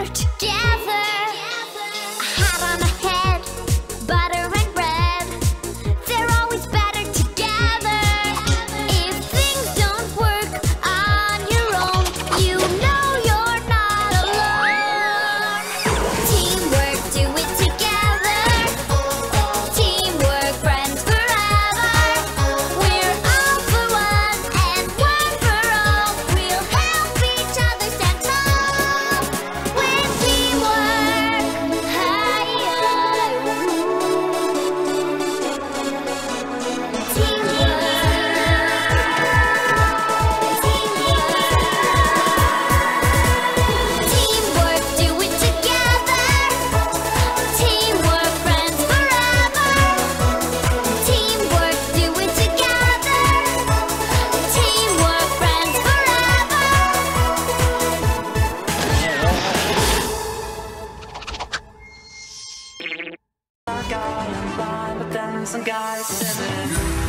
better together. A hat on a head, butter and bread. They're always better together. If things don't work on your own, you know you're not alone. Teamwork, do it together. Teamwork, friends forever. We're all for one and one for all. We'll help each other stand tall. With teamwork, Teamwork, do it together. Teamwork, friends forever. Teamwork, do it together. Teamwork, friends forever. Guy, I'm blind, but then some guy said it.